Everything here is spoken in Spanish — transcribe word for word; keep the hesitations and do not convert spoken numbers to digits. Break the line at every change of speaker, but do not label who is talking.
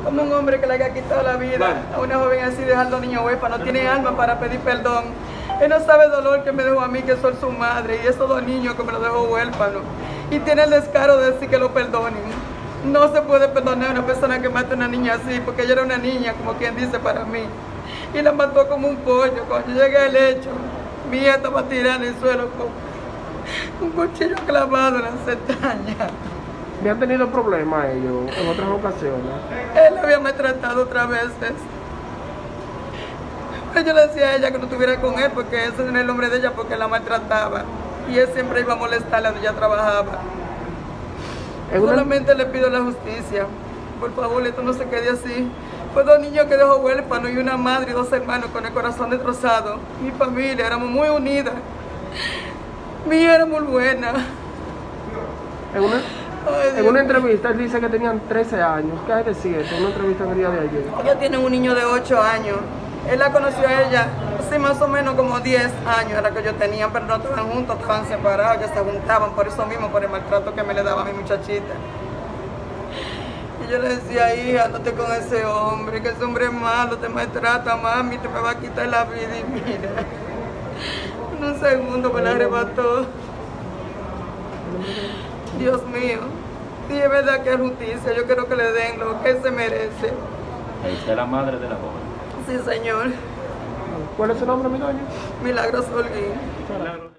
como un hombre que le haya quitado la vida a una joven así, dejando a niños huérfanos, no tiene alma para pedir perdón. Él no sabe el dolor que me dejó a mí, que soy su madre, y esos dos niños que me los dejó huérfanos. Y tiene el descaro de decir que lo perdonen. No se puede perdonar a una persona que mata a una niña así, porque ella era una niña, como quien dice, para mí. Y la mató como un pollo. Cuando yo llegué al hecho, mi hija estaba tirada en el suelo con un cuchillo clavado en las entrañas.
¿Me han tenido problemas ellos en otras ocasiones?
Él la había maltratado otras veces. Pero yo le decía a ella que no estuviera con él, porque ese no era el nombre de ella, porque la maltrataba. Y él siempre iba a molestarla donde ella trabajaba. Una... Solamente le pido la justicia. Por favor, esto no se quede así. Fue dos niños que dejó huérfanos y una madre y dos hermanos con el corazón destrozado. Mi familia, éramos muy unidas. Mi hija era muy buena.
En una, Ay, en una entrevista él dice que tenían trece años. ¿Qué hay de cierto? En una entrevista en el día de ayer.
Ellos tienen un niño de ocho años. Él la conoció a ella, sí, más o menos como diez años era que yo tenía, pero no estaban juntos, estaban separados, ya se juntaban por eso mismo, por el maltrato que me le daba a mi muchachita. Y yo le decía, hija, andate con ese hombre, que ese hombre es malo, te maltrata, mami, te me va a quitar la vida. Y mira, en un segundo me la arrebató. Dios mío, sí es verdad que es justicia, yo quiero que le den lo que se merece.
¿Usted es la madre de la joven?
Sí, señor.
¿Cuál es su nombre, mi doña?
Milagros Holguín.